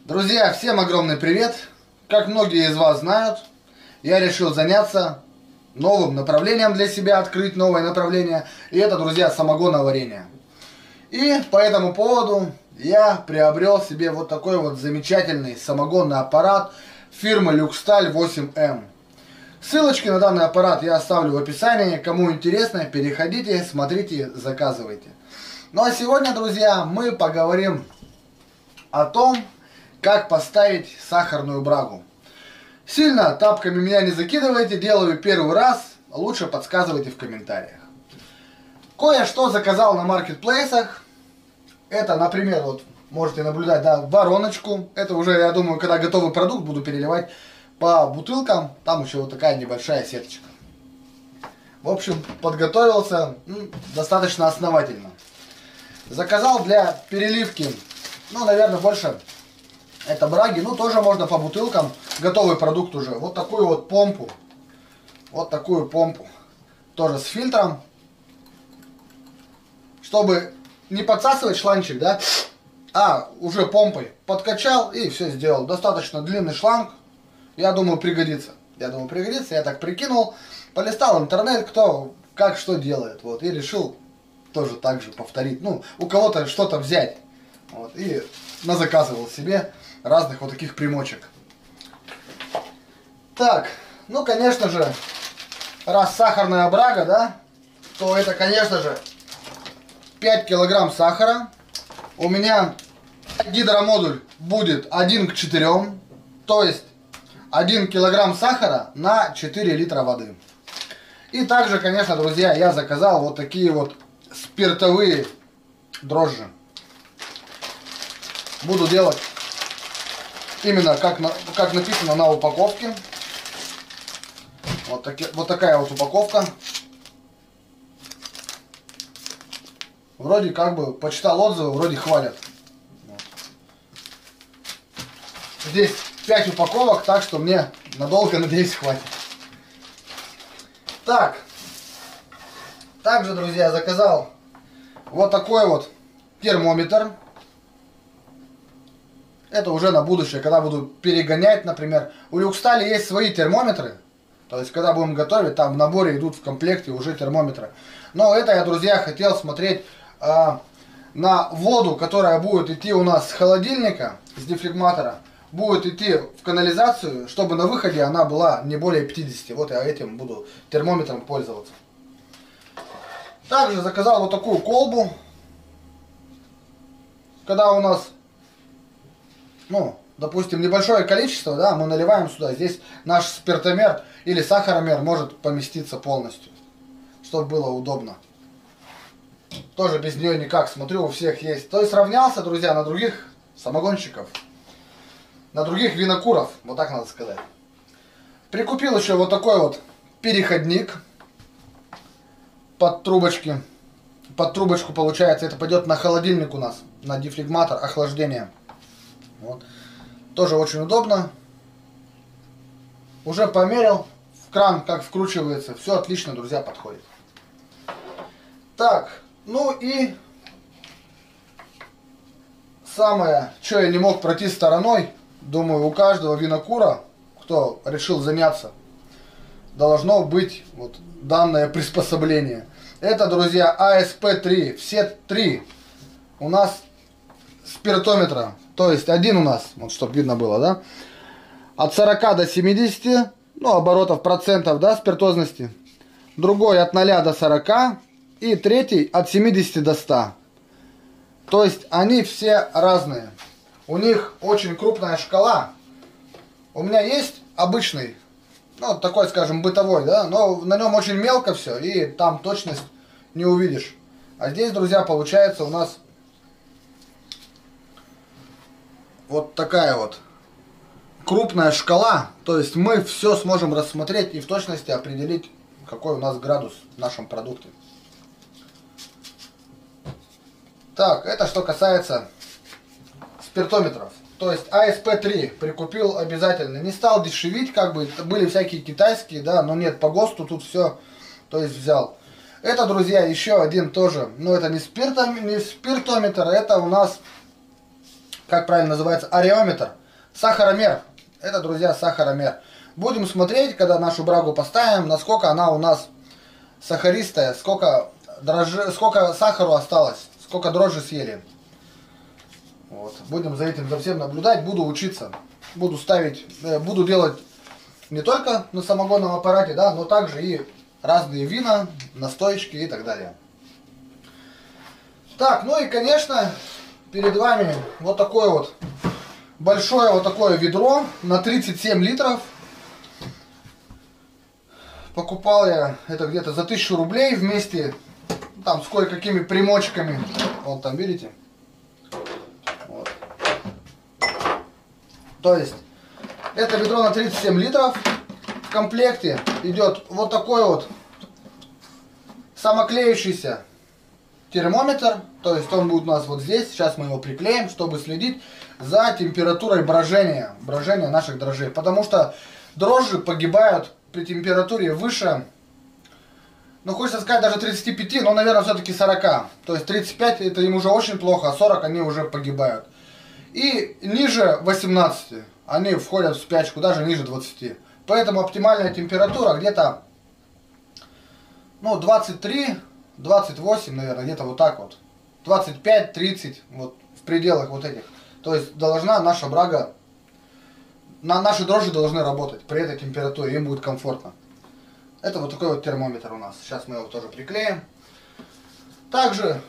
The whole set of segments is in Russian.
Друзья, всем огромный привет! Как многие из вас знают, я решил заняться новым направлением для себя, открыть новое направление. И это, друзья, самогоноварение. И по этому поводу я приобрел себе вот такой вот замечательный самогонный аппарат фирмы Люксталь 8М. Ссылочки на данный аппарат я оставлю в описании. Кому интересно, переходите, смотрите, заказывайте. Ну а сегодня, друзья, мы поговорим о том, как поставить сахарную брагу. Сильно тапками меня не закидывайте, делаю первый раз, лучше подсказывайте в комментариях. Кое-что заказал на маркетплейсах. Это, например, вот можете наблюдать, да, вороночку. Это уже, я думаю, когда готовый продукт буду переливать по бутылкам. Там еще вот такая небольшая сеточка. В общем, подготовился достаточно основательно. Заказал для переливки, ну, наверное, больше это браги. Ну, тоже можно по бутылкам. Готовый продукт уже. Вот такую вот помпу. Вот такую помпу. Тоже с фильтром. Чтобы не подсасывать шланчик, да, а уже помпой подкачал и все сделал. Достаточно длинный шланг. Я думаю, пригодится. Я так прикинул. Полистал интернет, кто как что делает. Вот, и решил тоже так же повторить. Ну, у кого-то что-то взять. Вот, и назаказывал себе разных вот таких примочек. Так, ну, конечно же, раз сахарная брага, да, то это, конечно же, 5 килограмм сахара. У меня гидромодуль будет 1 к 4. То есть 1 килограмм сахара на 4 литра воды. И также, конечно, друзья, я заказал вот такие вот спиртовые дрожжи. Буду делать именно как написано на упаковке. Вот такая вот упаковка. Вроде как бы почитал отзывы, вроде хвалят. Вот. Здесь 5 упаковок, так что мне надолго, надеюсь, хватит. Так. Также, друзья, заказал вот такой вот термометр. Это уже на будущее, когда буду перегонять, например. У Люкстали есть свои термометры. То есть, когда будем готовить, там в наборе идут в комплекте уже термометры. Но это я, друзья, хотел смотреть на воду, которая будет идти у нас с холодильника, с дефлегматора. Будет идти в канализацию, чтобы на выходе она была не более 50. Вот я этим буду термометром пользоваться. Также заказал вот такую колбу. Когда у нас, ну, допустим, небольшое количество, да, мы наливаем сюда. Здесь наш спиртомер или сахаромер может поместиться полностью, чтобы было удобно. Тоже без нее никак, смотрю, у всех есть. То есть равнялся, друзья, на других самогонщиков, на других винокуров, вот так надо сказать. Прикупил еще вот такой вот переходник под трубочки. Под трубочку, получается, это пойдет на холодильник у нас, на дефлегматор, охлаждение. Вот. Тоже очень удобно. Уже померил в кран, как вкручивается. Все отлично, друзья, подходит. Так, ну и самое, что я не мог пройти стороной, думаю, у каждого винокура, кто решил заняться, должно быть вот данное приспособление. Это, друзья, АСП-3. Все 3 у нас спиртометра. То есть один у нас, вот чтобы видно было, да, от 40 до 70, ну, оборотов процентов, да, спиртозности. Другой от 0 до 40. И третий от 70 до 100. То есть они все разные. У них очень крупная шкала. У меня есть обычный, ну, такой, скажем, бытовой, да, но на нем очень мелко все, и там точность не увидишь. А здесь, друзья, получается у нас вот такая вот крупная шкала. То есть мы все сможем рассмотреть и в точности определить, какой у нас градус в нашем продукте. Так, это что касается спиртометров. То есть АСП-3 прикупил обязательно. Не стал дешевить, как бы, были всякие китайские, да, но нет, по ГОСТу тут все, то есть взял. Это, друзья, еще один тоже, но это не спиртометр, это у нас, как правильно называется, ареометр. сахаромер. Это, друзья, сахаромер. Будем смотреть, когда нашу брагу поставим, насколько она у нас сахаристая, сколько сахару осталось, сколько дрожжи съели. Вот. Будем за этим, за всем наблюдать, буду учиться. Буду ставить, буду делать не только на самогонном аппарате, да, но также и разные вина, настоечки и так далее. Так, ну и, конечно, перед вами вот такое вот большое вот такое ведро на 37 литров. Покупал я это где-то за 1000 рублей вместе там с кое-какими примочками. Вот там, видите? Вот. То есть, это ведро на 37 литров. В комплекте идет вот такой вот самоклеющийся термометр. То есть, он будет у нас вот здесь. Сейчас мы его приклеим, чтобы следить за температурой брожения наших дрожжей. Потому что дрожжи погибают при температуре выше, ну хочется сказать даже 35, но наверное все-таки 40. То есть 35 это им уже очень плохо, а 40 они уже погибают. И ниже 18 они входят в спячку, даже ниже 20. Поэтому оптимальная температура где-то, ну 23, 28 наверное, где-то вот так вот. 25-30, вот в пределах вот этих. То есть должна наша брага, наши дрожжи должны работать при этой температуре, им будет комфортно. Это вот такой вот термометр у нас. Сейчас мы его тоже приклеим. Также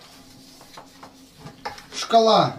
шкала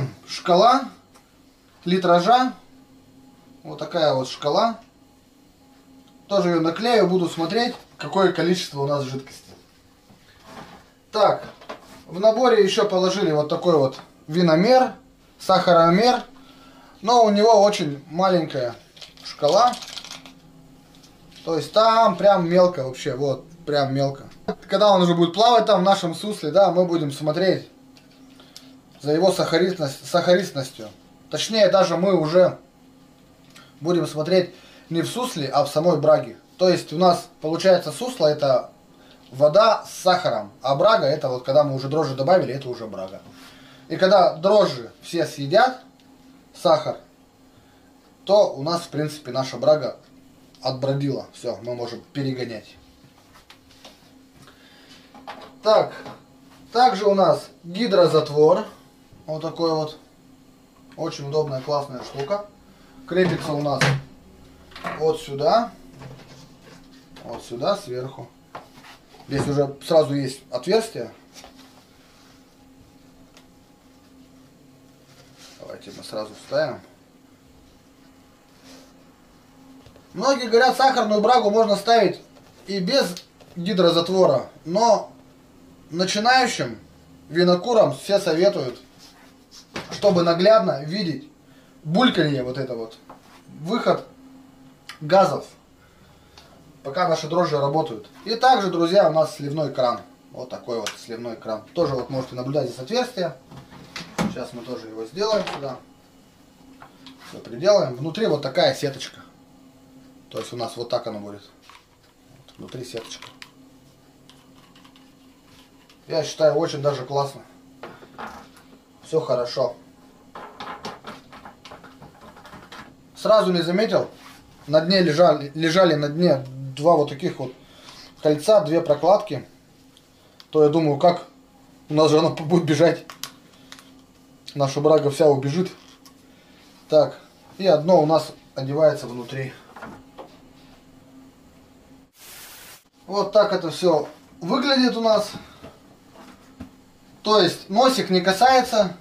литража. Вот такая вот шкала. Тоже ее наклею, буду смотреть, какое количество у нас жидкости. Так, в наборе еще положили вот такой вот виномер, сахаромер. Но у него очень маленькая шкала. То есть там прям мелко вообще, вот, прям мелко. Когда он уже будет плавать там в нашем сусле, да, мы будем смотреть за его сахаристностью. Точнее, даже мы уже будем смотреть не в сусле, а в самой браге. То есть у нас получается сусло это вода с сахаром, а брага это вот когда мы уже дрожжи добавили, это уже брага. И когда дрожжи все съедят сахар, то у нас в принципе наша брага отбродила. Все, мы можем перегонять. Так, также у нас гидрозатвор. Вот такой вот. Очень удобная, классная штука. Крепится у нас вот сюда. Вот сюда, сверху. Здесь уже сразу есть отверстие. Давайте мы сразу вставим. Многие говорят, сахарную брагу можно ставить и без гидрозатвора, но начинающим винокурам все советуют, чтобы наглядно видеть бульканье, вот это вот, выход газов, пока наши дрожжи работают. И также, друзья, у нас сливной кран, вот такой вот сливной кран. Тоже вот можете наблюдать здесь отверстие. Сейчас мы тоже его сделаем сюда. Все приделаем. Внутри вот такая сеточка. То есть у нас вот так оно будет. Вот, внутри сеточка. Я считаю, очень даже классно. Все хорошо. Сразу не заметил, на дне лежали на дне два вот таких вот кольца, две прокладки. То я думаю, как у нас же оно будет бежать. Наша брага вся убежит. Так, и одно у нас одевается внутри. Вот так это все выглядит у нас. То есть носик не касается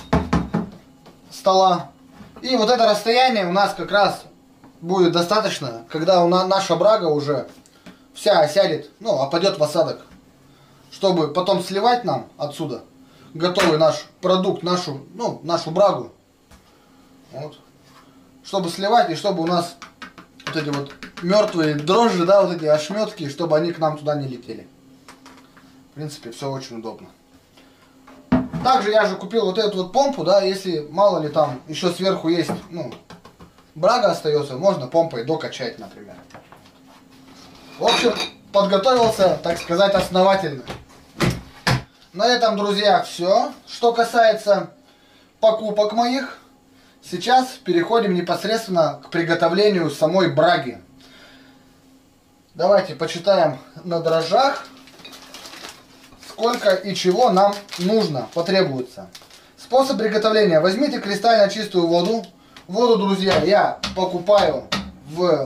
стола. И вот это расстояние у нас как раз будет достаточно, когда наша брага уже вся осядет, ну, опадет в осадок. Чтобы потом сливать нам отсюда готовый наш продукт, нашу брагу. Вот. Чтобы сливать и чтобы у нас вот эти вот мертвые дрожжи, да, вот эти ошметки, чтобы они к нам туда не летели. В принципе, все очень удобно. Также я же купил вот эту вот помпу, да, если мало ли там еще сверху есть, ну, брага остается, можно помпой докачать, например. В общем, подготовился, так сказать, основательно. На этом, друзья, все. Что касается покупок моих, Сейчас переходим непосредственно к приготовлению самой браги. Давайте почитаем на дрожжах, сколько и чего нам нужно, потребуется. Способ приготовления. Возьмите кристально чистую воду. Воду, друзья, я покупаю в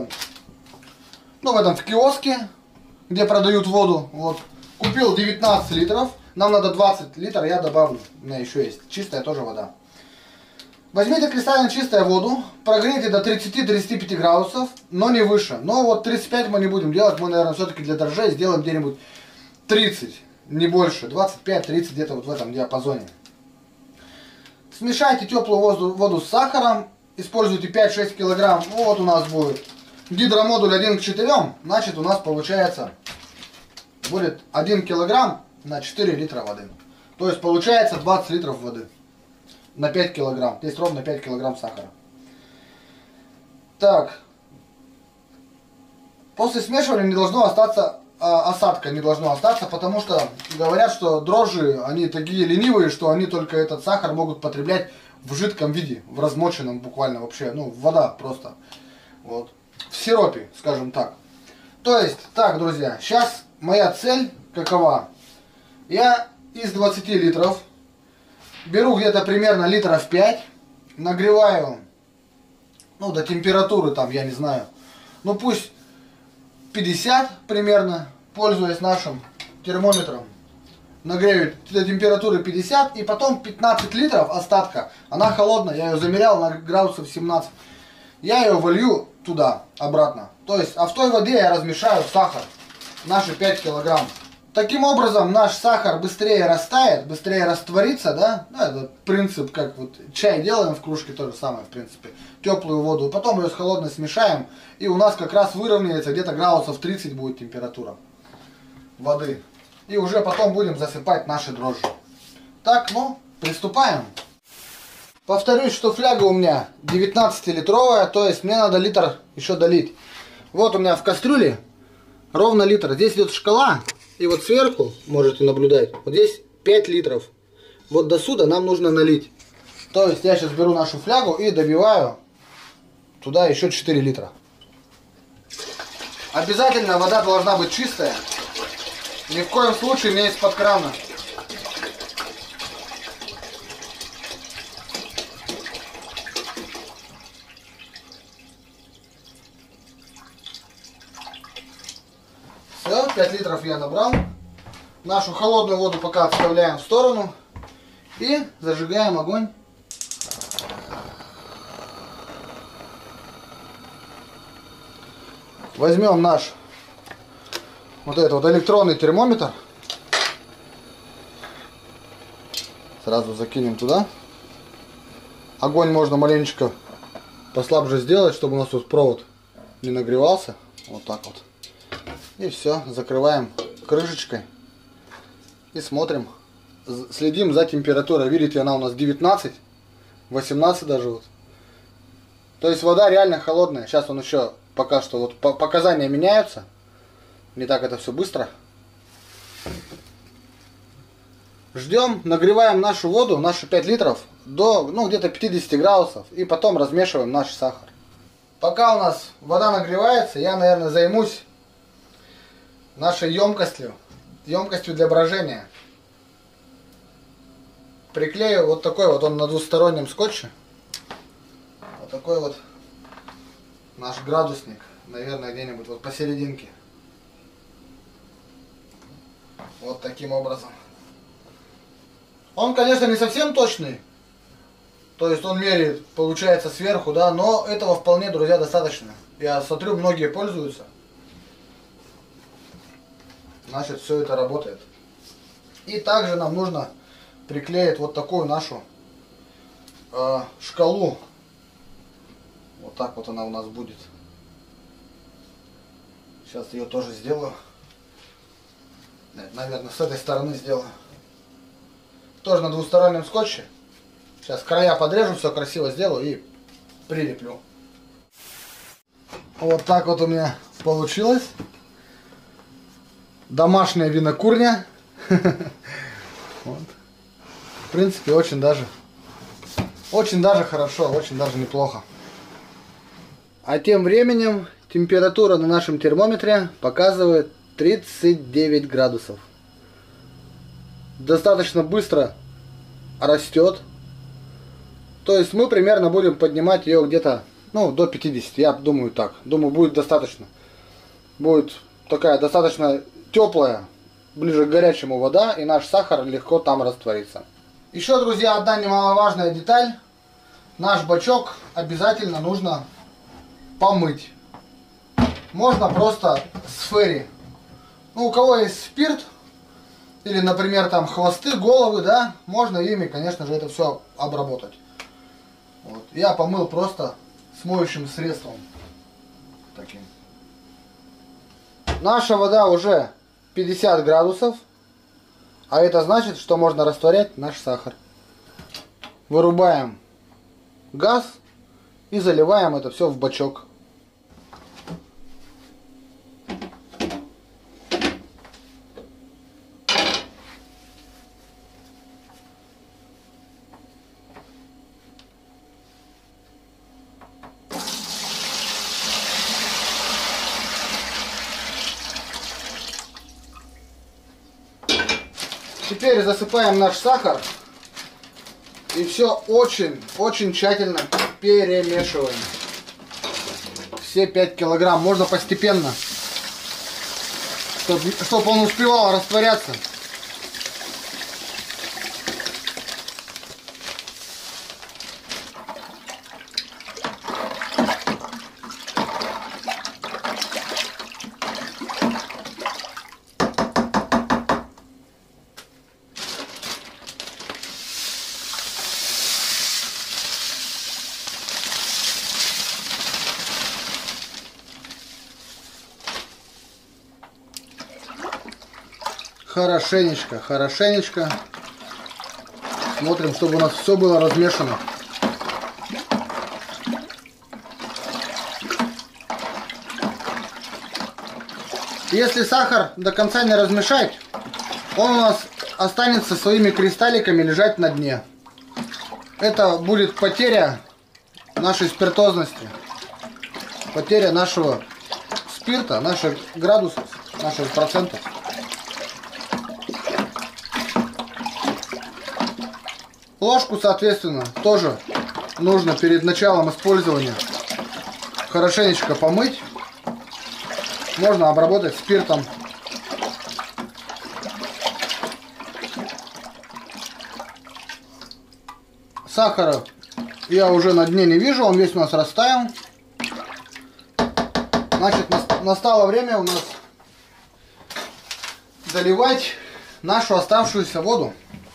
киоске, где продают воду. Вот. Купил 19 литров. Нам надо 20 литров, я добавлю. У меня еще есть чистая тоже вода. Возьмите кристально чистую воду, прогрейте до 30-35 градусов, но не выше. Но вот 35 мы не будем делать, мы, наверное, все-таки для дрожжей сделаем где-нибудь 30, не больше, 25-30 где-то вот в этом диапазоне. Смешайте теплую воду с сахаром, используйте 5-6 килограмм, вот у нас будет гидромодуль 1 к 4, значит у нас получается будет 1 килограмм на 4 литра воды. То есть получается 20 литров воды. На 5 килограмм. Здесь ровно 5 килограмм сахара. Так. После смешивания не должно остаться осадка, не должно остаться, потому что говорят, что дрожжи, они такие ленивые, что они только этот сахар могут потреблять в жидком виде, в размоченном буквально вообще, ну, вода просто. Вот. В сиропе, скажем так. То есть, так, друзья, сейчас моя цель какова? Я из 20 литров беру где-то примерно литров 5, нагреваю, ну, до температуры там, я не знаю, ну, пусть 50 примерно, пользуясь нашим термометром. Нагрею до температуры 50, и потом 15 литров остатка, она холодная, я ее замерял на градусов 17. Я ее волью туда, обратно. То есть, а в той воде я размешаю сахар, наши 5 килограмм. Таким образом, наш сахар быстрее растает, быстрее растворится, да? Ну, это принцип, как вот чай делаем в кружке, то же самое, в принципе. Теплую воду, потом ее с холодной смешаем, и у нас как раз выровняется, где-то градусов 30 будет температура воды. И уже потом будем засыпать наши дрожжи. Так, ну, приступаем. Повторюсь, что фляга у меня 19-литровая, то есть мне надо литр еще долить. Вот у меня в кастрюле ровно литр. Здесь идет шкала. И вот сверху, можете наблюдать, вот здесь 5 литров. Вот до сюда нам нужно налить. То есть я сейчас беру нашу флягу и добиваю туда еще 4 литра. Обязательно вода должна быть чистая. Ни в коем случае не из-под крана. Все, 5 литров я набрал. Нашу холодную воду пока отставляем в сторону. И зажигаем огонь. Возьмем наш вот этот вот электронный термометр. Сразу закинем туда. Огонь можно маленечко послабже сделать, чтобы у нас тут провод не нагревался. Вот так вот. И все, закрываем крышечкой и смотрим, следим за температурой. Видите, она у нас 19, 18 даже вот. То есть вода реально холодная. Сейчас он еще пока что вот показания меняются. Не так это все быстро. Ждем, нагреваем нашу воду, наши 5 литров до, ну, где-то 50 градусов. И потом размешиваем наш сахар. Пока у нас вода нагревается, я, наверное, займусь нашей емкостью для брожения. Приклею вот такой вот, он на двустороннем скотче. Вот такой вот наш градусник, наверное, где-нибудь вот посерединке. Вот таким образом. Он, конечно, не совсем точный. То есть он меряет, получается, сверху, да, но этого вполне, друзья, достаточно. Я смотрю, многие пользуются. Значит, все это работает. И также нам нужно приклеить вот такую нашу шкалу. Вот так вот она у нас будет. Сейчас ее тоже сделаю. Нет, наверное, с этой стороны сделаю. Тоже на двустороннем скотче. Сейчас края подрежу, все красиво сделаю и прилеплю. Вот так вот у меня получилось. Домашняя винокурня. Вот. В принципе, очень даже Очень даже хорошо, очень даже неплохо. А тем временем температура на нашем термометре показывает 39 градусов. Достаточно быстро растет. То есть мы примерно будем поднимать ее где-то, ну, до 50. Я думаю так. Думаю, будет достаточно. Будет такая достаточно теплая, ближе к горячему вода, и наш сахар легко там растворится. Еще, друзья, одна немаловажная деталь. Наш бачок обязательно нужно помыть. Можно просто с ферри. Ну, у кого есть спирт, или, например, там хвосты, головы, да, можно ими, конечно же, это все обработать. Вот. Я помыл просто с моющим средством. Таким. Наша вода уже 50 градусов, а это значит, что можно растворять наш сахар. Вырубаем газ и заливаем это все в бачок. Теперь засыпаем наш сахар и все очень тщательно перемешиваем. Все 5 килограмм. Можно постепенно, чтобы он успевал растворяться. Хорошенечко смотрим, чтобы у нас все было размешано. Если сахар до конца не размешать, он у нас останется своими кристалликами лежать на дне. Это будет потеря нашей спиртозности, потеря нашего спирта, наших градусов, наших процентов. Ложку, соответственно, тоже нужно перед началом использования хорошенечко помыть. Можно обработать спиртом. Сахара я уже на дне не вижу, он весь у нас растаял. Значит, настало время у нас заливать нашу оставшуюся воду.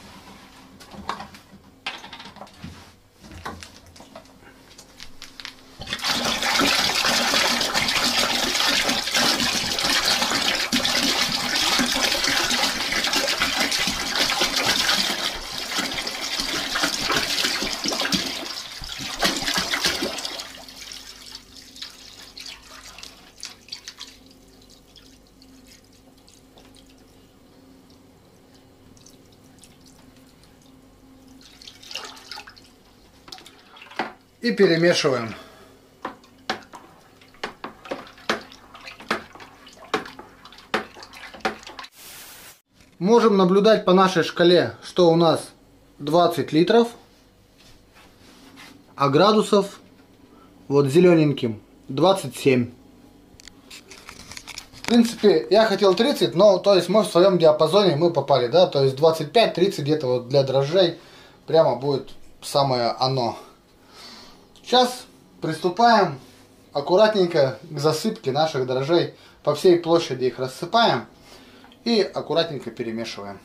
И перемешиваем. Можем наблюдать по нашей шкале, что у нас 20 литров, а градусов вот зелененьким 27. В принципе, я хотел 30, но то есть мы в своем диапазоне мы попали, да, то есть 25-30 где-то вот для дрожжей прямо будет самое оно. Сейчас приступаем аккуратненько к засыпке наших дрожжей. По всей площади их рассыпаем и аккуратненько перемешиваем.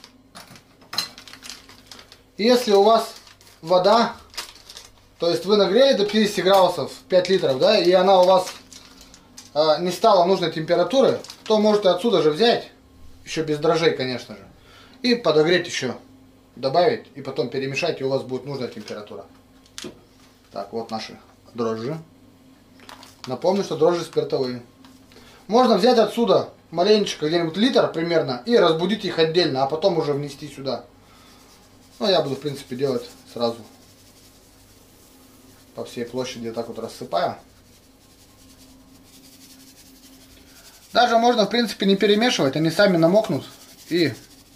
Если у вас вода, то есть вы нагрели до 50 градусов 5 литров, да, и она у вас не стала нужной температуры, то можете отсюда же взять, еще без дрожжей, конечно же, и подогреть еще, добавить, и потом перемешать, и у вас будет нужная температура. Так, вот наши дрожжи. Напомню, что дрожжи спиртовые. Можно взять отсюда маленечко, где-нибудь литр примерно, и разбудить их отдельно, а потом уже внести сюда. Ну, я буду, в принципе, делать сразу. по всей площади так вот рассыпаю. Даже можно, в принципе, не перемешивать, они сами намокнут и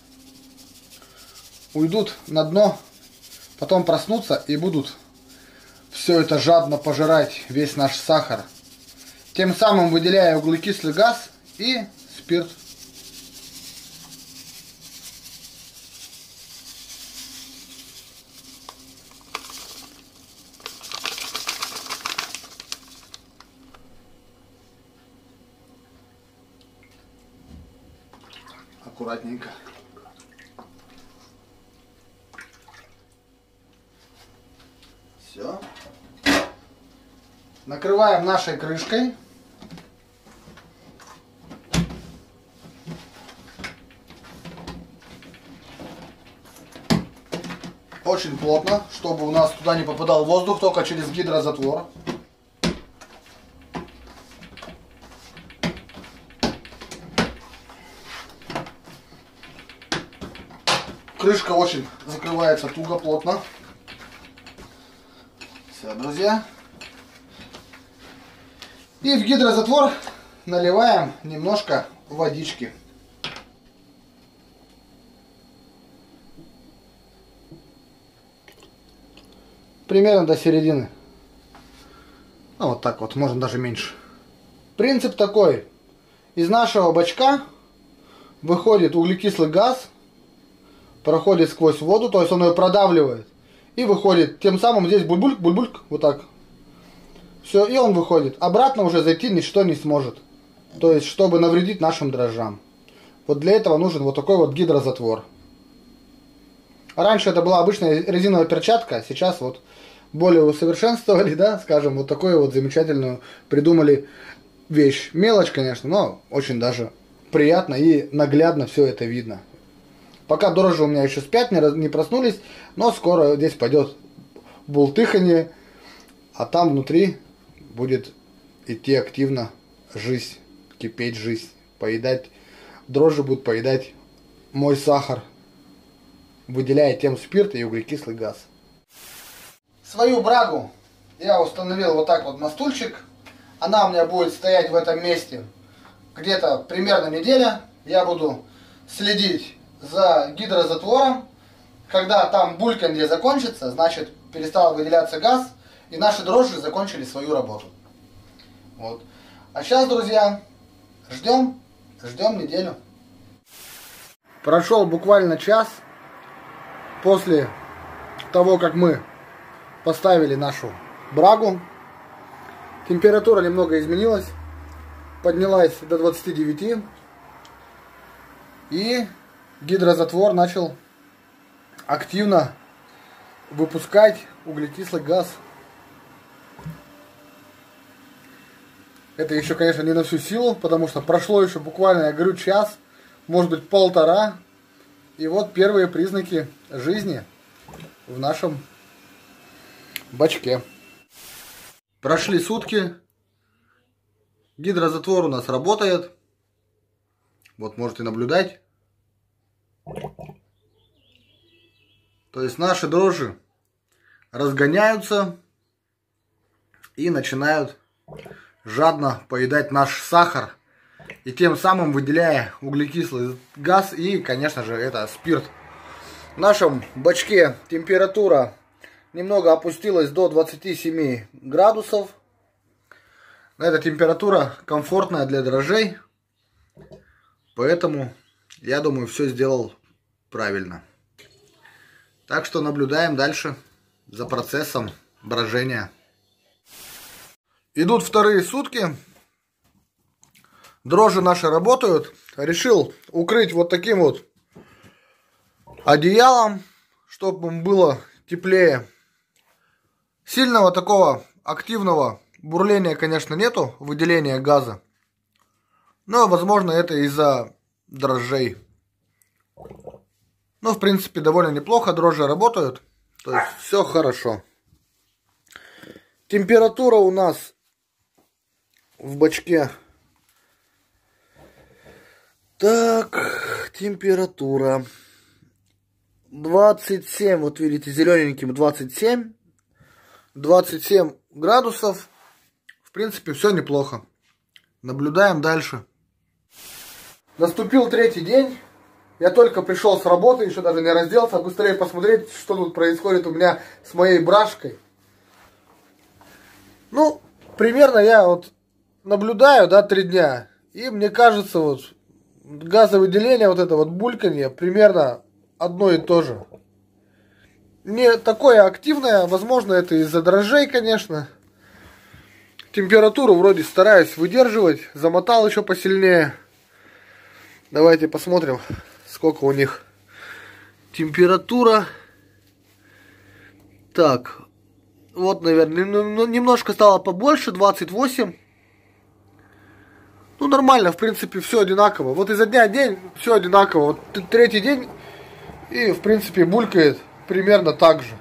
уйдут на дно, потом проснутся и будут все это жадно пожирать, весь наш сахар. Тем самым выделяя углекислый газ и спирт. Аккуратненько. Все. Накрываем нашей крышкой. Очень плотно, чтобы у нас туда не попадал воздух, только через гидрозатвор. Крышка очень закрывается туго, плотно. Все, друзья. И в гидрозатвор наливаем немножко водички. Примерно до середины. Ну, вот так вот, можно даже меньше. Принцип такой. Из нашего бачка выходит углекислый газ, проходит сквозь воду, то есть он ее продавливает. И выходит. Тем самым здесь бульбульк, бульбульк, вот так. Все, и он выходит. Обратно уже зайти ничто не сможет. То есть, чтобы навредить нашим дрожжам. Вот для этого нужен вот такой вот гидрозатвор. Раньше это была обычная резиновая перчатка, сейчас вот более усовершенствовали, да, скажем, вот такую вот замечательную придумали вещь. Мелочь, конечно, но очень даже приятно и наглядно все это видно. Пока дрожжи у меня еще спят, не проснулись, но скоро здесь пойдет бултыханье, а там внутри будет идти активно жизнь, кипеть жизнь, поедать, дрожжи будут поедать мой сахар, выделяя тем спирт и углекислый газ. Свою брагу я установил вот так вот на стульчик. Она у меня будет стоять в этом месте где-то примерно неделя. Я буду следить за гидрозатвором. Когда там бульканье закончится, значит перестал выделяться газ, и наши дрожжи закончили свою работу. Вот. А сейчас, друзья, ждем неделю. Прошел буквально час после того, как мы поставили нашу брагу. Температура немного изменилась, поднялась до 29, и гидрозатвор начал активно выпускать углекислый газ. Это еще, конечно, не на всю силу, потому что прошло еще буквально, я говорю, час, может быть, полтора. И вот первые признаки жизни в нашем бачке. Прошли сутки. Гидрозатвор у нас работает. Вот можете наблюдать. То есть наши дрожжи разгоняются и начинают жадно поедать наш сахар, и тем самым выделяя углекислый газ и, конечно же, это спирт. В нашем бачке температура немного опустилась до 27 градусов. Эта температура комфортная для дрожжей, поэтому я думаю, все сделал правильно. Так что наблюдаем дальше за процессом брожения. Идут вторые сутки. Дрожжи наши работают. Решил укрыть вот таким вот одеялом, чтобы было теплее. Сильного такого активного бурления, конечно, нету, выделения газа. Но, возможно, это из-за дрожжей. Но, в принципе, довольно неплохо. Дрожжи работают. То есть, все хорошо. Температура у нас в бачке. Так, температура 27, вот видите, зелененьким 27. 27 градусов. В принципе, все неплохо. Наблюдаем дальше. Наступил третий день. Я только пришел с работы, еще даже не разделся. Быстрее посмотреть, что тут происходит у меня с моей брашкой. Ну, примерно я вот наблюдаю, да, 3 дня. И мне кажется, вот газовыделение, вот это вот бульканье, примерно одно и то же. Не такое активное, возможно, это из-за дрожжей, конечно. Температуру вроде стараюсь выдерживать, замотал еще посильнее. Давайте посмотрим, сколько у них температура. Так, вот, наверное, немножко стало побольше, 28. Ну, нормально, в принципе, все одинаково. Вот изо дня в день все одинаково. Вот третий день и, в принципе, булькает примерно так же.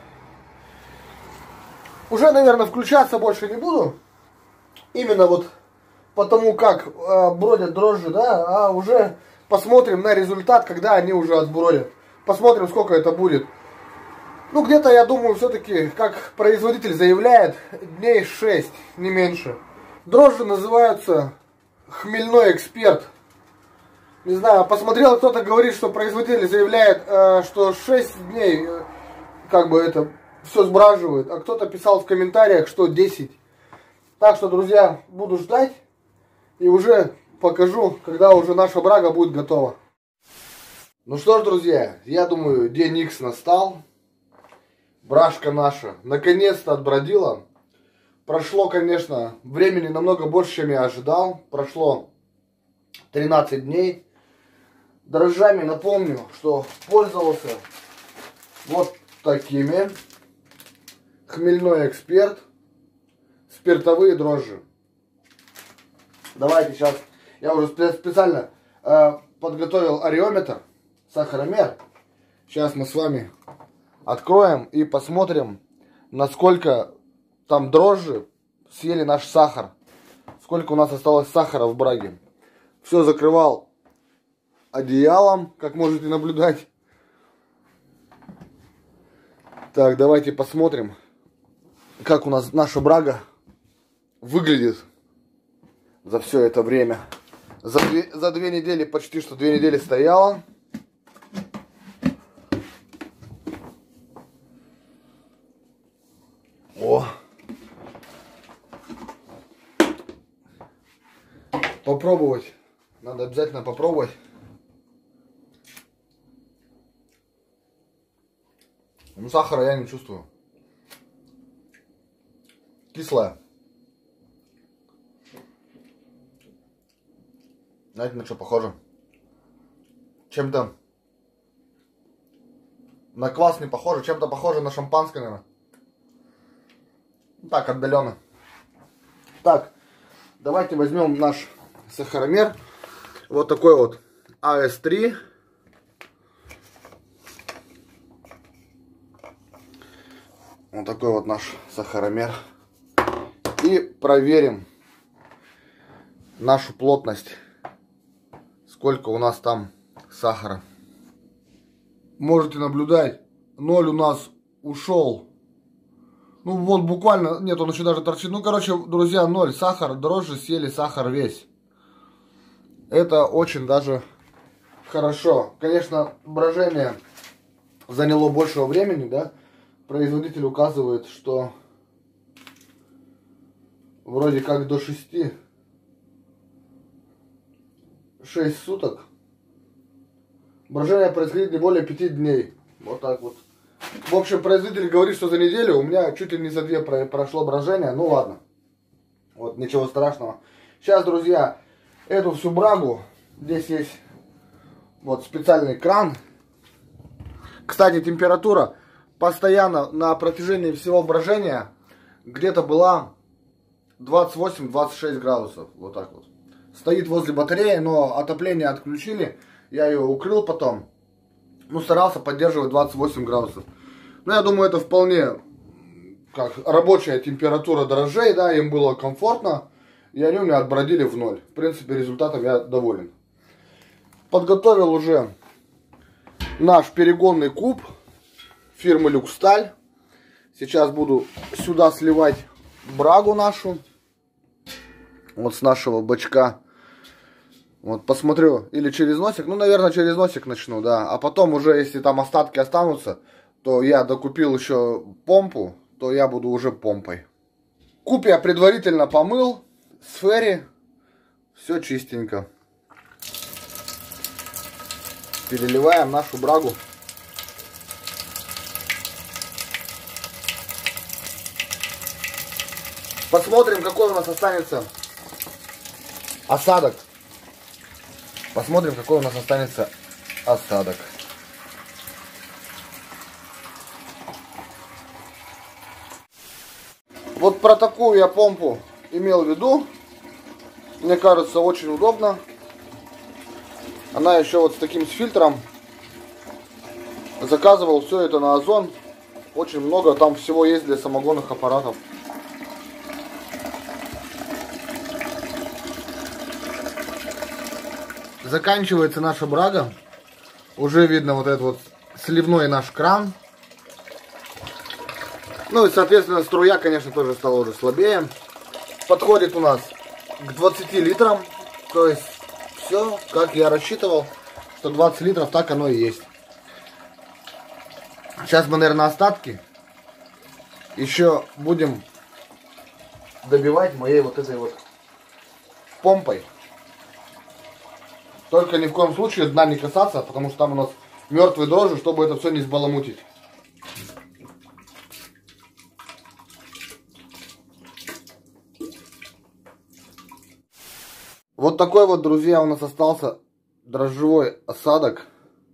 Уже, наверное, включаться больше не буду. Именно вот потому, как бродят дрожжи, да, а уже посмотрим на результат, когда они уже отбродят. Посмотрим, сколько это будет. Ну, где-то, я думаю, все-таки, как производитель заявляет, дней 6, не меньше. Дрожжи называются Хмельной Эксперт. Не знаю, посмотрел, кто-то говорит, что производитель заявляет, что 6 дней, как бы это, все сбраживает. А кто-то писал в комментариях, что 10. Так что, друзья, буду ждать и уже покажу, когда уже наша брага будет готова. Ну что ж, друзья, я думаю, день Х настал. Брашка наша наконец-то отбродила. Прошло, конечно, времени намного больше, чем я ожидал. Прошло 13 дней. Дрожжами напомню, что пользовался вот такими. Хмельной Эксперт. Спиртовые дрожжи. Давайте сейчас, я уже специально подготовил ареометр, сахаромер. Сейчас мы с вами откроем и посмотрим, насколько там дрожжи съели наш сахар. Сколько у нас осталось сахара в браге. Все закрывал одеялом, как можете наблюдать. Так, давайте посмотрим, как у нас наша брага выглядит за все это время. За 2 недели, почти что 2 недели стояла. О! Попробовать. Надо обязательно попробовать. Ну, сахара я не чувствую. Кислая. Знаете, на что похоже? Чем-то на квас не похоже, чем-то похоже на шампанское, наверное. Так, отдаленно. Так, давайте возьмем наш сахаромер. Вот такой вот АС3. Вот такой вот наш сахаромер. И проверим нашу плотность. Сколько у нас там сахара. Можете наблюдать, 0 у нас ушел. Ну вот буквально, нет, он еще даже торчит. Ну короче, друзья, 0 сахар, дрожжи съели сахар весь. Это очень даже хорошо. Конечно, брожение заняло большего времени, да. Производитель указывает, что вроде как до 6 суток. Брожение происходит не более 5 дней. Вот так вот. В общем, производитель говорит, что за неделю у меня чуть ли не за 2 прошло брожение. Ну ладно. Вот, ничего страшного. Сейчас, друзья, эту всю брагу. Здесь есть вот специальный кран. Кстати, температура постоянно на протяжении всего брожения где-то была 28-26 градусов. Вот так вот. Стоит возле батареи, но отопление отключили. Я ее укрыл потом. Ну, старался поддерживать 28 градусов. Но я думаю, это вполне как рабочая температура дрожжей, да, им было комфортно. И они у меня отбродили в 0. В принципе, результатом я доволен. Подготовил уже наш перегонный куб фирмы Люксталь. Сейчас буду сюда сливать брагу нашу. Вот с нашего бачка. Вот посмотрю, или через носик. Ну, наверное, через носик начну, да. А потом уже, если там остатки останутся, то я докупил еще помпу, то я буду уже помпой. Куб я предварительно помыл с ферри. Все чистенько. Переливаем нашу брагу. Посмотрим, какой у нас останется осадок. Посмотрим, какой у нас останется осадок. Вот про такую я помпу имел в виду. Мне кажется, очень удобно. Она еще вот с таким фильтром. Заказывал все это на Озон. Очень много там всего есть для самогонных аппаратов. Заканчивается наша брага. Уже видно вот этот вот сливной наш кран. Ну и соответственно струя, конечно, тоже стала уже слабее. Подходит у нас к 20 литрам. То есть все, как я рассчитывал, что 20 литров, так оно и есть. Сейчас мы, наверное, остатки еще будем добивать моей вот этой вот помпой. Только ни в коем случае дна не касаться, потому что там у нас мертвые дрожжи, чтобы это все не сбаламутить. Вот такой вот, друзья, у нас остался дрожжевой осадок.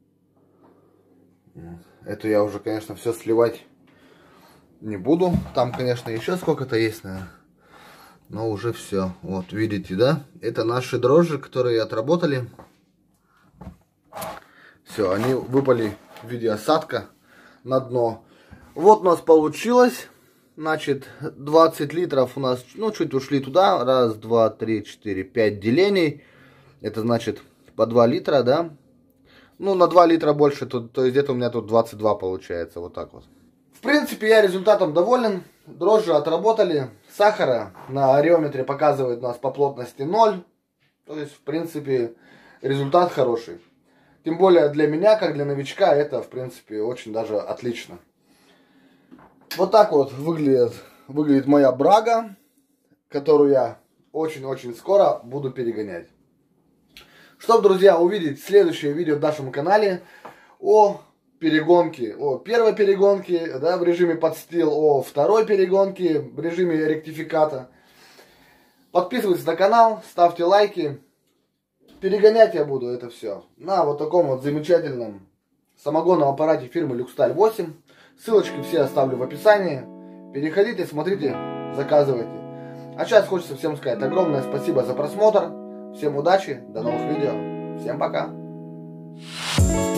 Это я уже, конечно, все сливать не буду. Там, конечно, еще сколько-то есть, наверное. Но уже все. Вот, видите, да? Это наши дрожжи, которые отработали. Все, они выпали в виде осадка на дно. Вот у нас получилось. Значит, 20 литров у нас, ну, чуть ушли туда. Раз, два, три, четыре, 5 делений. Это значит по 2 литра, да? Ну, на 2 литра больше, то есть где-то у меня тут 22 получается. Вот так вот. В принципе, я результатом доволен. Дрожжи отработали. Сахара на ареометре показывает у нас по плотности 0. То есть, в принципе, результат хороший. Тем более для меня, как для новичка, это, в принципе, очень даже отлично. Вот так вот выглядит моя брага, которую я очень-очень скоро буду перегонять. Чтобы, друзья, увидеть следующее видео в нашем канале о перегонке, о первой перегонке, да, в режиме подстил, о второй перегонке в режиме ректификата. Подписывайтесь на канал, ставьте лайки. Перегонять я буду это все на вот таком вот замечательном самогонном аппарате фирмы Люксталь 8. Ссылочки все оставлю в описании. Переходите, смотрите, заказывайте. А сейчас хочется всем сказать огромное спасибо за просмотр. Всем удачи, до новых видео. Всем пока.